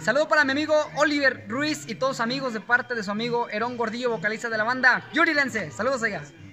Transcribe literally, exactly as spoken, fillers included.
Saludo para mi amigo Oliver Ruiz y todos amigos de parte de su amigo Herón Gordillo, vocalista de la banda Yuri Lense. Saludos allá.